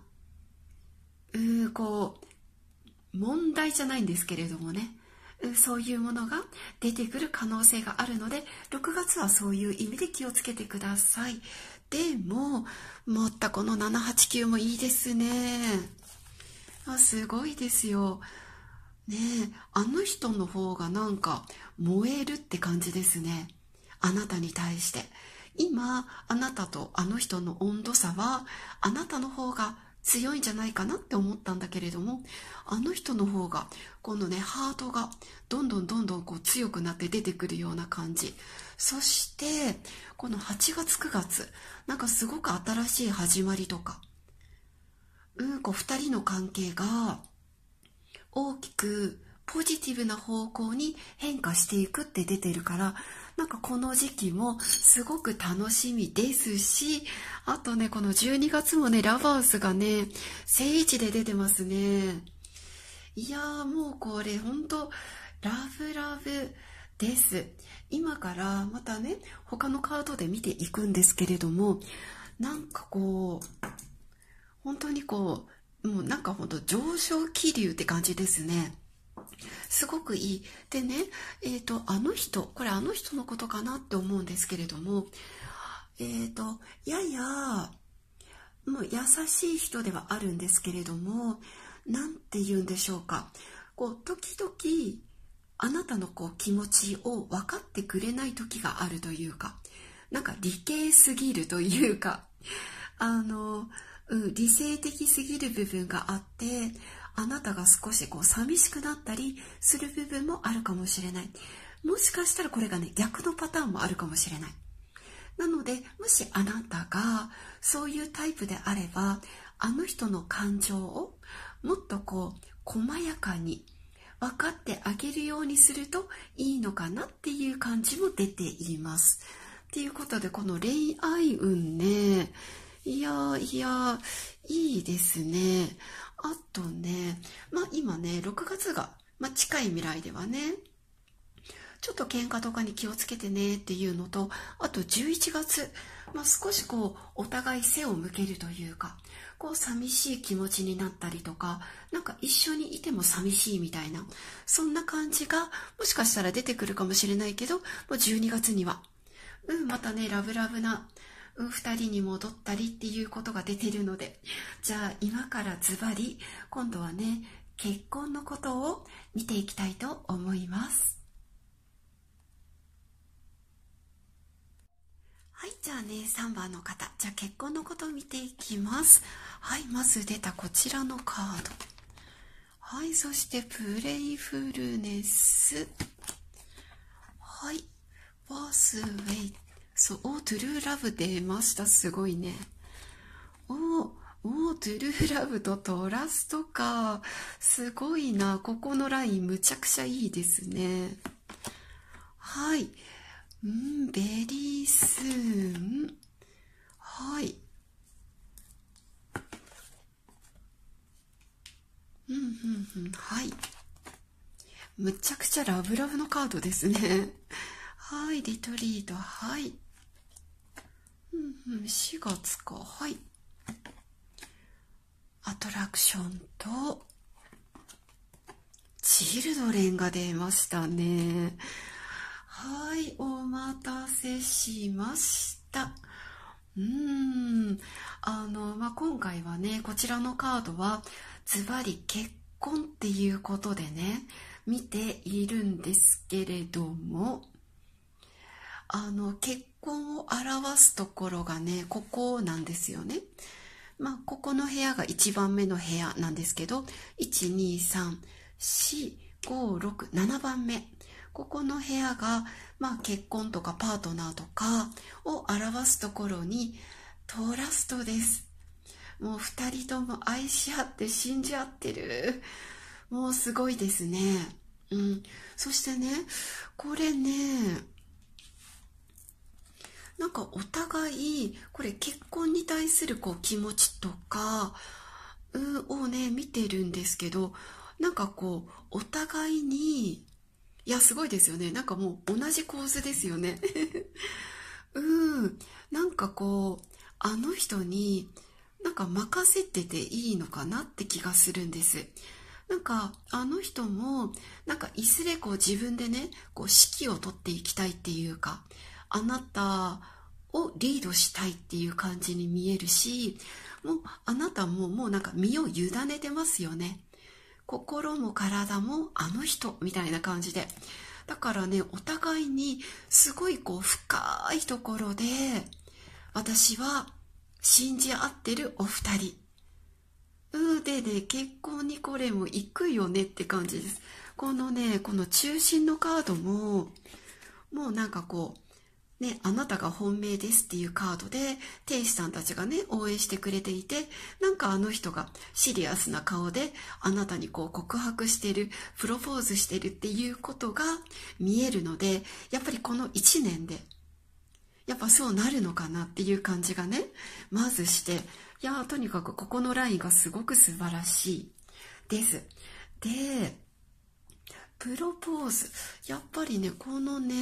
問題じゃないんですけれどもね、そういうものが出てくる可能性があるので、6月はそういう意味で気をつけてください。でも、またこの789もいいですね。すごいですよ。ねえ、あの人の方がなんか燃えるって感じですね。あなたに対して。今、あなたとあの人の温度差は、あなたの方が強いんじゃないかなって思ったんだけれども、あの人の方が、今度ね、ハートがどんどん強くなって出てくるような感じ。そして、この8月9月、なんかすごく新しい始まりとか、二人の関係が大きくポジティブな方向に変化していくって出てるから、なんかこの時期もすごく楽しみですし、あとね、この12月もね、ラバースがね、正位置で出てますね。いやー、もうこれほんとラブです。今からまたね、他のカードで見ていくんですけれども、なんか本当にもうなんか本当上昇気流って感じですね。すごくいい。でね、あの人、これあの人のことかなって思うんですけれども、やや、もう優しい人ではあるんですけれども、なんて言うんでしょうか。時々、あなたの気持ちを分かってくれない時があるというか、なんか理系すぎるというか、理性的すぎる部分があって、あなたが少し寂しくなったりする部分もあるかもしれない。もしかしたらこれがね、逆のパターンもあるかもしれない。なので、もしあなたがそういうタイプであれば、あの人の感情をもっと細やかに分かってあげるようにするといいのかなっていう感じも出ています。っていうことで、この恋愛運ね、いやいいですね。あとね、今ね、6月が、近い未来ではね、ちょっと喧嘩とかに気をつけてねっていうのと、あと11月、少しお互い背を向けるというか、寂しい気持ちになったりとか、なんか一緒にいても寂しいみたいな、そんな感じがもしかしたら出てくるかもしれないけど、もう12月には、またね、ラブな、2人に戻ったりっていうことが出てるので、じゃあ今からズバリ今度はね、結婚のことを見ていきたいと思います。はい、じゃあね、3番の方、じゃあ結婚のことを見ていきます。はい、まず出たこちらのカード。はい、そしてプレイフルネス。はい、ワースウェイ。そう、トゥルーラブ出ました。すごいね。トゥルーラブとトラストか。すごいな。ここのラインむちゃくちゃいいですね。はい。ベリースーン。はい。はい。むちゃくちゃラブのカードですね。はい、リトリート。はい。4月か。はい。アトラクションと、チルドレンが出ましたね。はい、お待たせしました。今回はね、こちらのカードは、ズバリ結婚っていうことでね、見ているんですけれども、結婚を表すところがね、ここなんですよね。ここの部屋が1番目の部屋なんですけど、1、2、3、4、5、6、7番目。ここの部屋が、結婚とかパートナーとかを表すところに、トラストです。もう二人とも愛し合って信じ合ってる。もうすごいですね。そしてね、これね、なんかお互い、これ結婚に対する気持ちとか、をね、見てるんですけど、なんかお互いに、いや、すごいですよね。なんかもう同じ構図ですよね。なんかあの人に、なんか任せてていいのかなって気がするんです。なんかあの人もなんかいずれ自分でね指揮を取っていきたいっていうか、あなたをリードしたいっていう感じに見えるし、もうあなたももうなんか身を委ねてますよね。心も体もあの人みたいな感じで。だからね、お互いにすごい深いところで私は信じ合ってるお二人。でね、結婚にこれも行くよねって感じです。このね、この中心のカードも、もうなんかね、あなたが本命ですっていうカードで、天使さんたちがね、応援してくれていて、なんかあの人がシリアスな顔で、あなたに告白してる、プロポーズしてるっていうことが見えるので、やっぱりこの1年で、やっぱそうなるのかなっていう感じがね、まずして、いやとにかくここのラインがすごく素晴らしいです。で、プロポーズ、やっぱりね、このね、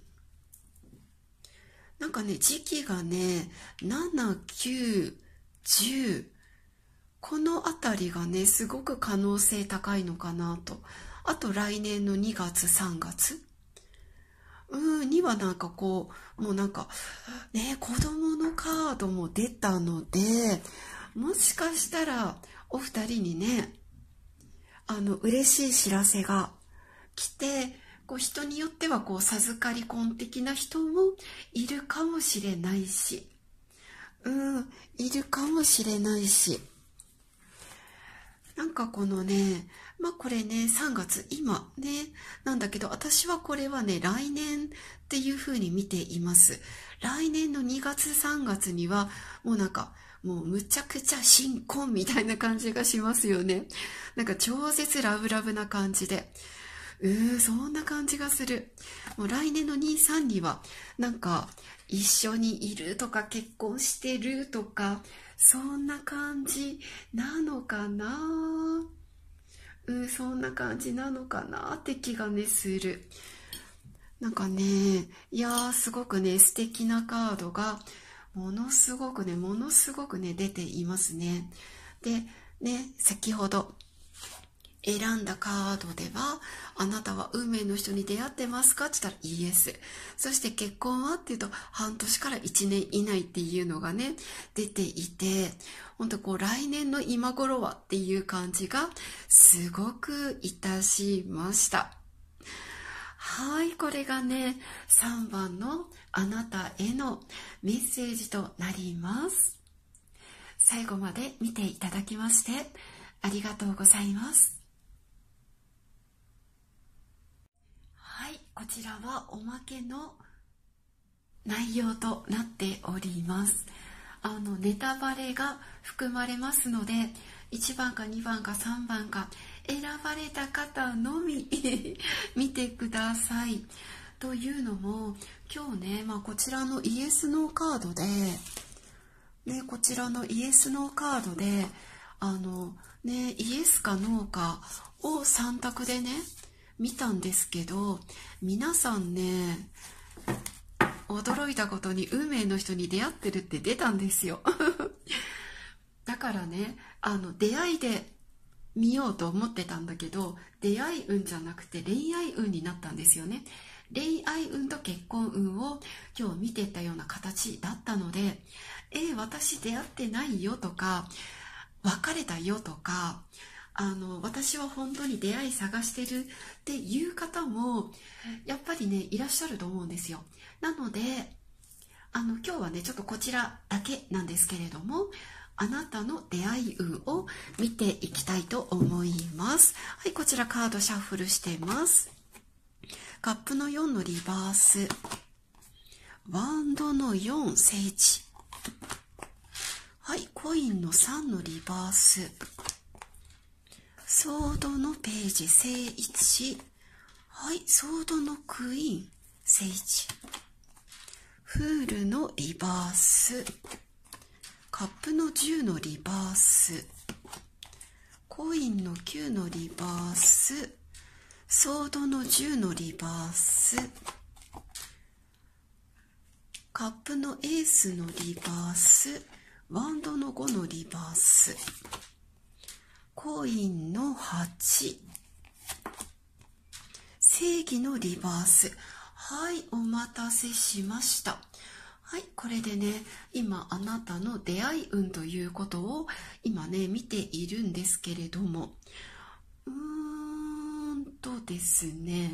なんかね、時期がね、7、9、10、このあたりがね、すごく可能性高いのかなと。あと来年の2月、3月にはなんかもうなんか、ね、子供のカードも出たので、もしかしたらお二人にね、嬉しい知らせが来て、人によっては授かり婚的な人もいるかもしれないし、いるかもしれないし、なんかこのね、これね、3月、今ね、なんだけど、私はこれはね、来年っていう風に見ています。来年の2月、3月には、もうなんか、もうむちゃくちゃ新婚みたいな感じがしますよね。なんか超絶ラブラブな感じで。そんな感じがする。もう来年の2、3には、なんか、一緒にいるとか結婚してるとか、そんな感じなのかな。そんな感じなのかなって気がね、する。なんかね、いやー、すごくね、素敵なカードが、ものすごくね、出ていますね。で、ね、先ほど、選んだカードでは、あなたは運命の人に出会ってますかって言ったらイエス。そして結婚はっていうと、半年から1年以内っていうのがね、出ていて、本当来年の今頃はっていう感じがすごくいたしました。はい、これがね、3番のあなたへのメッセージとなります。最後まで見ていただきましてありがとうございます。はい、こちらはおまけの内容となっております。ネタバレが含まれますので、1番か2番か3番か選ばれた方のみ見てください。というのも、今日ね、こちらのイエスノーカードで、ね、こちらのイエスノーカードで、イエスかノーかを3択でね、見たんですけど、皆さんね、驚いたことに運命の人に出会ってるって出たんですよ。だからね、出会いで見ようと思ってたんだけど、出会い運じゃなくて恋愛運になったんですよね。恋愛運と結婚運を今日見てたような形だったので、私出会ってないよとか、別れたよとか、 私は本当に出会い探してるっていう方もやっぱりねいらっしゃると思うんですよ。なので今日はねちょっとこちらだけなんですけれども、あなたの出会い運を見ていきたいと思います。はい、こちらカードシャッフルしてます。カップの4のリバース、ワンドの4聖地、はい、コインの3のリバース、ソードのページ聖1、はい、ソードのクイーン聖地、フールのリバース、カップの10のリバース、コインの9のリバース、ソードの10のリバース、カップのエースのリバース、ワンドの5のリバース、コインの8、正義のリバース。はい、お待たせしました。はい、これでね、今あなたの出会い運ということを今ね、見ているんですけれども、ですね、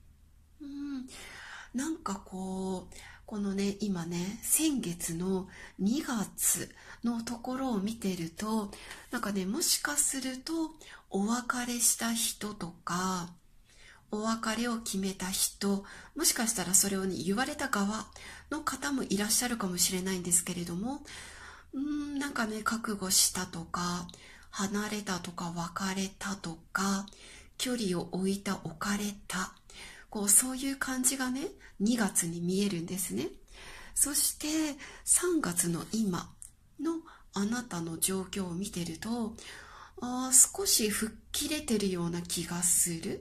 なんかこのね、今ね、先月の2月のところを見てると、なんかね、もしかするとお別れした人とか、お別れを決めた人、もしかしたらそれをね、言われた側の方もいらっしゃるかもしれないんですけれども、なんかね、覚悟したとか、離れたとか、別れたとか、距離を置いた、置かれた、そういう感じがね、2月に見えるんですね。そして3月の今のあなたの状況を見てると、少し吹っ切れてるような気がする。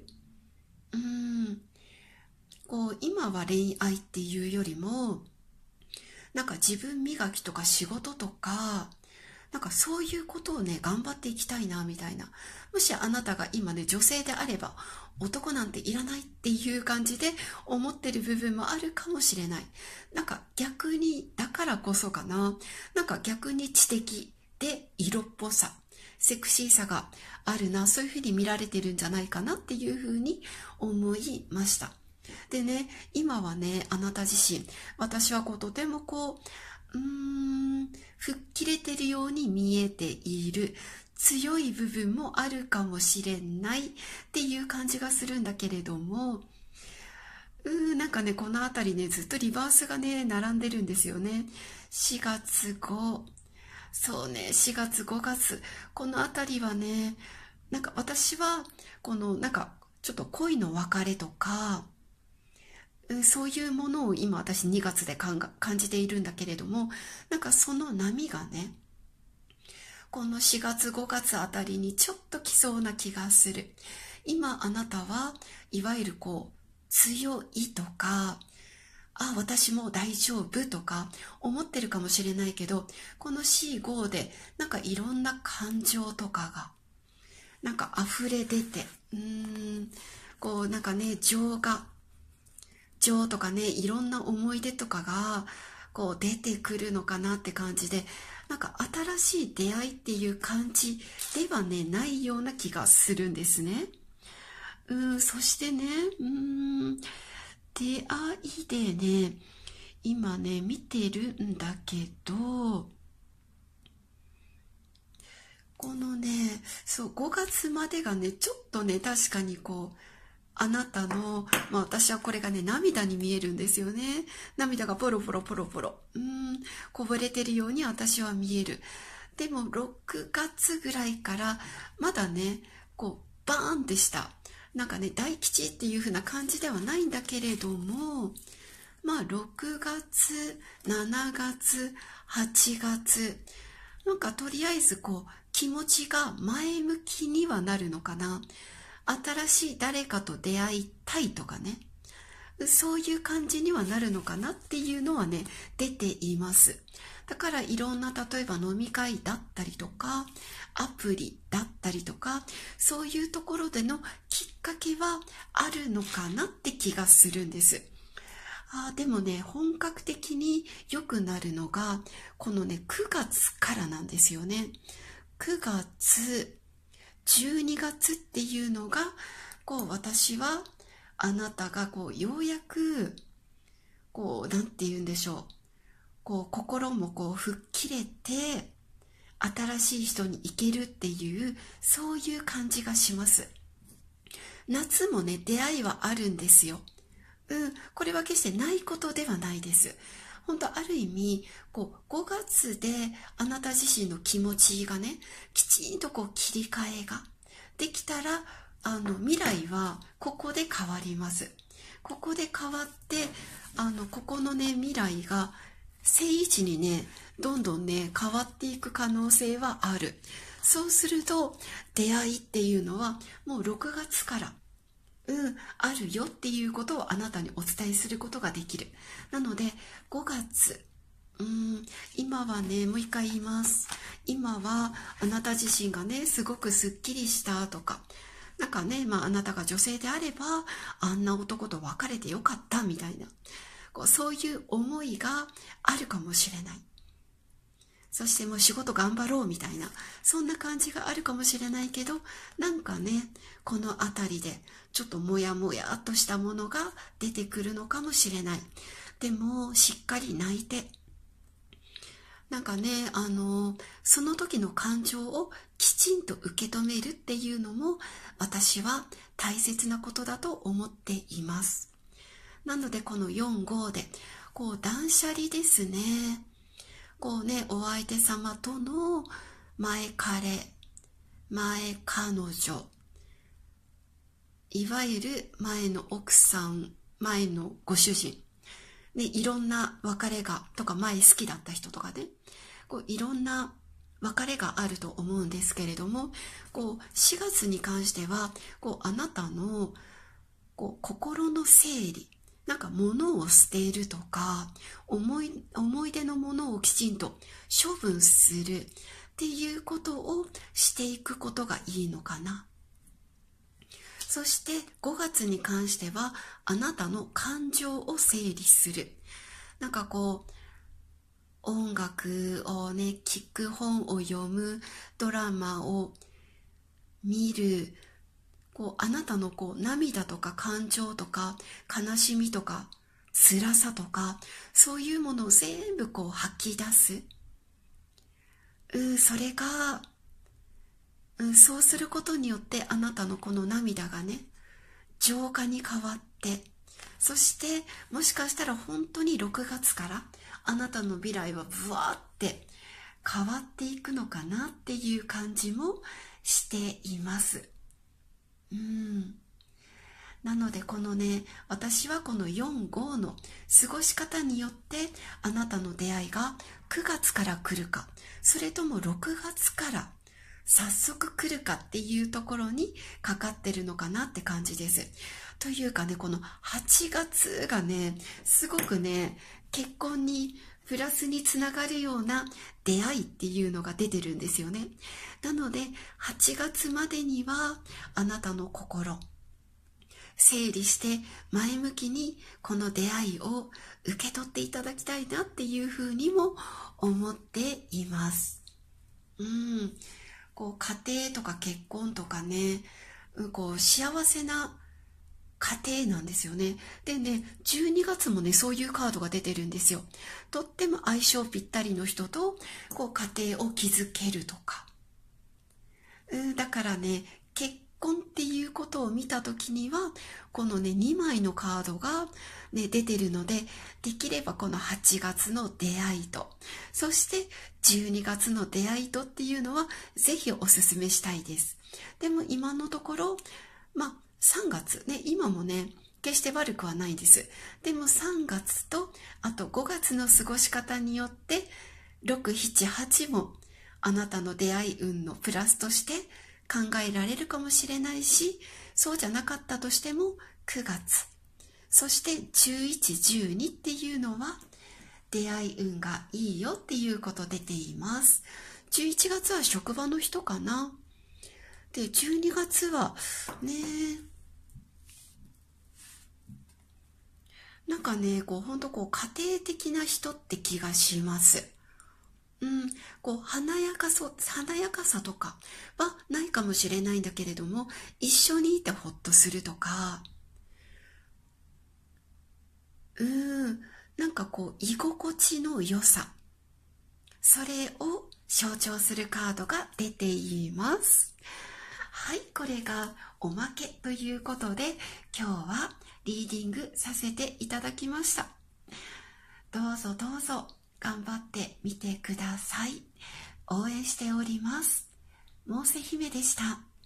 今は恋愛っていうよりも、なんか自分磨きとか仕事とか、なんかそういうことをね、頑張っていきたいな、みたいな。もしあなたが今ね、女性であれば、男なんていらないっていう感じで思ってる部分もあるかもしれない。なんか逆に、だからこそかな。なんか逆に知的で色っぽさ、セクシーさがあるな、そういうふうに見られてるんじゃないかなっていうふうに思いました。でね、今はね、あなた自身、私はとても吹っ切れてるように見えている。強い部分もあるかもしれないっていう感じがするんだけれども、なんかね、このあたりね、ずっとリバースがね、並んでるんですよね。4月5、そうね、4月5月、このあたりはね、なんか私は、なんか、ちょっと恋の別れとか、そういうものを今私2月で感じているんだけれども、なんかその波がね、この4月5月あたりにちょっと来そうな気がする。今あなたはいわゆる強いとか、私もう大丈夫とか思ってるかもしれないけど、この C5 でなんかいろんな感情とかがなんか溢れ出て、なんかね、情とかね、いろんな思い出とかが出てくるのかなって感じで、なんか新しい出会いっていう感じではね、ないような気がするんですね。そしてね、出会いでね、今ね、見てるんだけど、このね、そう、5月までがね、ちょっとね、確かにあなたの、私はこれがね、涙に見えるんですよね。涙がポロポロポロポロ。こぼれてるように私は見える。でも、6月ぐらいから、まだね、バーンってした。なんかね、大吉っていう風な感じではないんだけれども、6月、7月、8月、なんかとりあえず気持ちが前向きにはなるのかな。新しい誰かと出会いたいとかね、そういう感じにはなるのかなっていうのはね、出ています。だからいろんな、例えば飲み会だったりとか、アプリだったりとか、そういうところでのきっかけはあるのかなって気がするんです。でもね、本格的に良くなるのが、このね、9月からなんですよね。9月、 12月っていうのが、私はあなたがようやく、なんて言うんでしょう。心も吹っ切れて、新しい人に行けるっていう、そういう感じがします。夏もね、出会いはあるんですよ。これは決してないことではないです。本当ある意味、5月であなた自身の気持ちがね、きちんと切り替えができたら、未来はここで変わります。ここで変わって、ここのね、未来が正位置にね、どんどんね、変わっていく可能性はある。そうすると、出会いっていうのは、もう6月から、あるよっていうことをあなたにお伝えすることができる。なので、5月、今はね、もう一回言います。今は、あなた自身がね、すごくスッキリしたとか、なんかね、あなたが女性であれば、あんな男と別れてよかったみたいな、そういう思いがあるかもしれない。そしてもう仕事頑張ろうみたいな、そんな感じがあるかもしれないけど、なんかね、この辺りでちょっともやもやっとしたものが出てくるのかもしれない。でもしっかり泣いて、なんかね、その時の感情をきちんと受け止めるっていうのも、私は大切なことだと思っています。なのでこの4、5で、断捨離ですね。お相手様との前彼、前彼女、いわゆる前の奥さん、前のご主人、ね、いろんな別れが、とか前好きだった人とかね、いろんな別れがあると思うんですけれども、4月に関しては、あなたの心の整理、なんか物を捨てるとか、思い出のものをきちんと処分するっていうことをしていくことがいいのかな。そして5月に関しては、あなたの感情を整理する。なんか音楽をね、聞く、本を読む、ドラマを見る、あなたの涙とか感情とか悲しみとか辛さとか、そういうものを全部吐き出す。それが、そうすることによってあなたのこの涙がね、浄化に変わって、そしてもしかしたら本当に6月からあなたの未来はブワーって変わっていくのかなっていう感じもしています。なのでこのね、私はこの4、5の過ごし方によって、あなたの出会いが9月から来るか、それとも6月から早速来るかっていうところにかかってるのかなって感じです。というかね、この8月がね、すごくね、結婚にプラスにつながるような出会いっていうのが出てるんですよね。なので8月までにはあなたの心、整理して前向きにこの出会いを受け取っていただきたいなっていうふうにも思っています。家庭とか結婚とかね、幸せな家庭なんですよね。でね、12月もね、そういうカードが出てるんですよ。とっても相性ぴったりの人と家庭を築けるとか。だからね、結婚っていうことを見たときには、このね、2枚のカードが、ね、出てるので、できればこの8月の出会いと、そして12月の出会いとっていうのは、ぜひおすすめしたいです。でも今のところ、3月ね、今もね、決して悪くはないんです。でも3月と、あと5月の過ごし方によって、6、7、8も、あなたの出会い運のプラスとして考えられるかもしれないし、そうじゃなかったとしても9月、そして11、12っていうのは出会い運がいいよっていうこと出ています。11月は職場の人かな。で、12月はね、なんかね、ほんと家庭的な人って気がします。 こう華やかさとかはないかもしれないんだけれども、一緒にいてほっとするとか、なんかこう居心地の良さ、それを象徴するカードが出ています。はい、これがおまけということで、今日はリーディングさせていただきました。どうぞどうぞ頑張ってみてください。応援しております。モーセ姫でした。